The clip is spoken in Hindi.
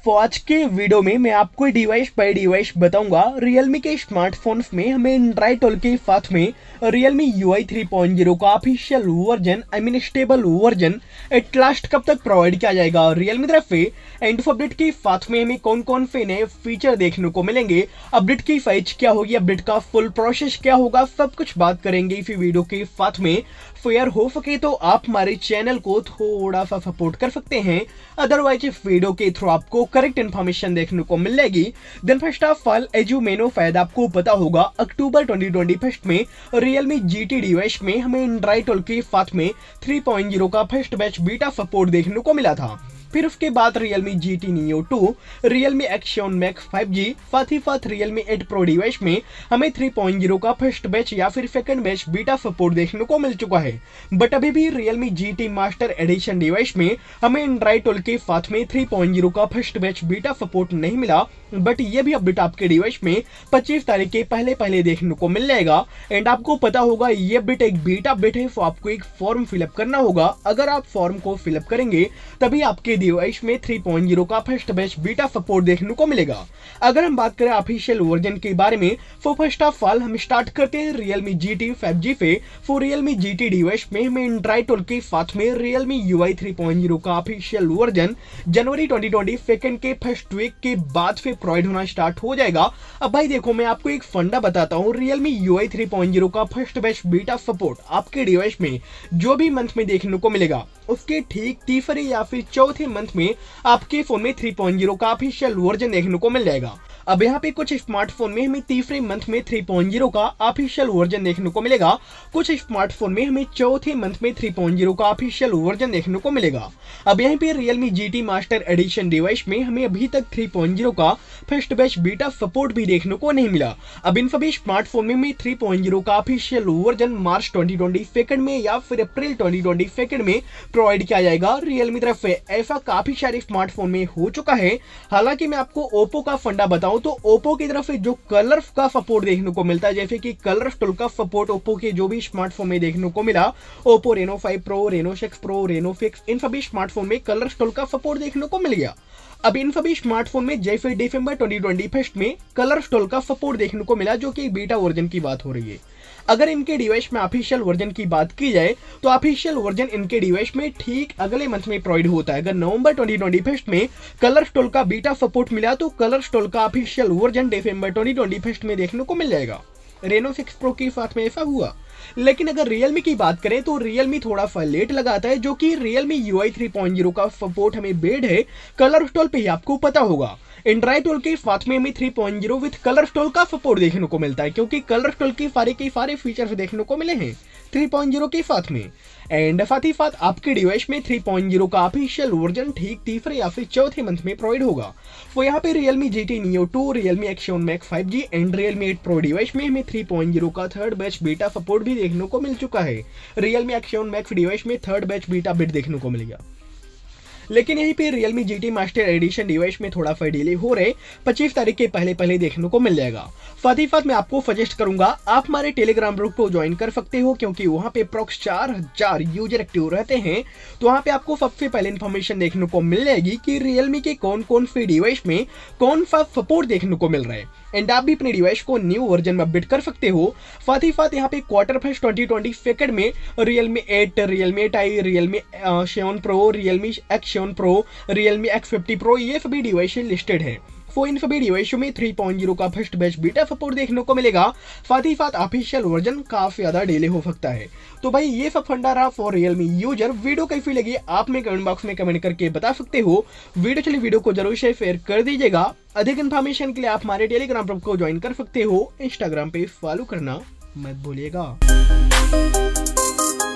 तो आज के वीडियो में मैं आपको डिवाइस बाय डिवाइस बताऊंगा। Realme के स्मार्टफोन्स में हमें एंड्रॉइड 12 के साथ में Realme UI 3.0 का official version stable version at last कब तक प्रोवाइड किया जाएगा Realme तरफ से, एंड अपडेट के साथ में हमें कौन कौन से नए फीचर देखने को मिलेंगे, अपडेट की साइज क्या होगी, अपडेट का फुल प्रोसेस क्या होगा, सब कुछ बात करेंगे इस वीडियो के साथ में। फेयर हो सके तो आप हमारे चैनल को थोड़ा सा सपोर्ट कर सकते हैं, अदरवाइज इस वीडियो के थ्रू आपको करेक्ट इन्फॉर्मेशन देखने को मिल जाएगी। Then first of all as you may know, शायद आपको पता होगा अक्टूबर 2021 में Realme GT डिवाइस में हमें एंड्रॉइड 12 के साथ में 3.0 का फर्स्ट बैच बीटा सपोर्ट देखने को मिला था। फिर उसके बाद Realme GT Neo 2, Realme Axion Max 5G, साथ ही साथ Realme 8 Pro डिवाइस में हमें 3.0 का फर्स्ट बैच या फिर सेकंड बैच बीटा सपोर्ट देखने को मिल चुका है। बट अभी भी Realme GT Master Edition device में हमें एंड्रॉइड 12 के साथ में 3.0 का फर्स्ट बैच बीटा सपोर्ट नहीं मिला। बट ये भी अपडेट आपके डिवाइस में 25 तारीख के पहले देखने को मिल जाएगा। एंड आपको पता होगा ये अपडेट एक बीटा अपडेट है, तो आपको एक फॉर्म फिलअप करना होगा। अगर आप फॉर्म को फिलअप करेंगे तभी आपके डिवाइस में 3.0 का फर्स्ट बैच बीटा सपोर्ट देखने को मिलेगा। अगर हम बात करें ऑफिशियल वर्जन के बारे में, तो फर्स्ट ऑफ ऑल हम स्टार्ट करते हैं Realme GT 5G से। तो Realme GT डिवाइस में हमें एंड्रॉइड 12 के साथ में Realme UI 3.0 का ऑफिशियल वर्जन जनवरी 2022 के फर्स्ट वीक के बाद से प्रोवाइड होना स्टार्ट हो जाएगा। अब भाई देखो, मैं आपको एक फंडा बताता हूँ। Realme UI 3.0 का फर्स्ट बैच बीटा सपोर्ट आपके डिवाइस में जो भी मंथ में देखने को मिलेगा, उसके ठीक तीसरे या फिर चौथे मंथ में आपके फोन में 3.0 का ऑफिशियल वर्जन देखने को मिल जाएगा। अब यहाँ पे कुछ स्मार्टफोन में हमें तीसरे मंथ में 3.0 का ऑफिशियल वर्जन देखने को मिलेगा, कुछ स्मार्टफोन में हमें चौथे मंथ में 3.0 का ऑफिशियल वर्जन देखने को मिलेगा। अब यहाँ पे Realme GT master edition device में हमें अभी तक 3.0 का फर्स्ट बैच बीटा सपोर्ट भी देखने को नहीं मिला। अब इन सभी स्मार्टफोन में हमें 3.0 का ऑफिशियल वर्जन मार्च 2022 में या फिर अप्रैल 2022 में प्रोवाइड किया जाएगा Realme तरफ से। ऐसा काफी सारे स्मार्टफोन में हो चुका है। हालांकि मैं आपको ओप्पो का फंडा बताऊं तो ओप्पो की तरफ से जो कलर्स का सपोर्ट देखने को मिलता है, जैसे कि कलर्स टूल का सपोर्ट ओप्पो के जो भी स्मार्टफोन में देखने को मिला, Oppo Reno 5 Pro, Reno 6 Pro, Reno 6, इन सभी स्मार्टफोन में कलर्स टूल का सपोर्ट देखने को मिल गया। अब इन सभी स्मार्टफोन में जैसे दिसंबर 2021 में कलर्स टूल का सपोर्ट देखने को मिला, जो कि बीटा वर्जन की बात हो रही है। अगर इनके डिवाइस में ऑफिशियल वर्जन की बात की जाए तो ऑफिशियल वर्जन इनके डिवाइस में ठीक अगले मंथ में प्रोवाइड होता है। अगर नवंबर 2021 में कलर्स टूल का बीटा सपोर्ट मिला तो कलर्स टूल का ऑफिशियल वर्जन दिसंबर 2021 में देखने को मिल जाएगा। Reno 6 Pro के साथ में ऐसा हुआ। लेकिन अगर Realme की बात करें तो Realme थोड़ा सा लेट लगाता है, जो कि Realme UI 3.0 का सपोर्ट हमें बेड है कलर्स टूल पे ही, आपको पता होगा। एंड्रॉइड 12 के साथ में हमें 3.0 विद कलर्स टूल का सपोर्ट देखने को मिलता है, क्योंकि कलर्स टूल के सारे फीचर्स देखने को मिले हैं 3.0 के साथ में। एंड साथ ही साथ आपके डिवाइस में 3.0 का ऑफिशियल वर्जन ठीक तीसरे या फिर चौथे मंथ में प्रोवाइड होगा। तो यहाँ पे Realme GT Neo 2, Realme Axion Max 5G and Realme 8 Pro device में हमें 3.0 का थर्ड बैच बीटा सपोर्ट भी देखने को मिल चुका है। Realme Axion Max डिवाइस में थर्ड बैच बीटा बिट देखने को मिलेगा। लेकिन यहीं पे Realme GT master edition device में थोड़ा सा डिले हो रहे, 25 तारीख के पहले देखने को मिल जाएगा। साथ ही साथ मैं आपको सजेस्ट करूंगा आप हमारे टेलीग्राम ग्रुप को ज्वाइन कर सकते हो, क्योंकि वहां पे अप्रॉक्स 4000 यूजर एक्टिव रहते हैं। तो वहां पे आपको सबसे पहले इन्फॉर्मेशन देखने को मिल जाएगी कि Realme के कौन से डिवाइस में कौन सा सपोर्ट देखने को मिल रहा है। एंड आप भी अपने डिवाइस को न्यू वर्जन में अपडेट कर सकते हो। साथ ही साथ यहाँ पे क्वार्टर फर्स्ट 2022 में Realme 8, Realme 8i, Realme Xeon Pro, Realme Axion Pro, Realme X50 Pro, ये सभी डिवाइस लिस्टेड है। तो इन सभी डिवाइसों में 3.0 का फर्स्ट बैच बीटा सपोर्ट देखने को मिलेगा। साथ ही साथ ऑफिशियल वर्जन काफी ज्यादा डिले हो सकता है। तो भाई ये सब फंडा रहा फॉर Realme यूजर। वीडियो कैसी लगी आप में कमेंट बॉक्स में कमेंट करके बता सकते हो। वीडियो को जरूर शेयर कर दीजिएगा। अधिक इन्फॉर्मेशन के लिए आप हमारे टेलीग्राम ग्रुप को ज्वाइन कर सकते हो। इंस्टाग्राम पे फॉलो करना मत भूलिएगा।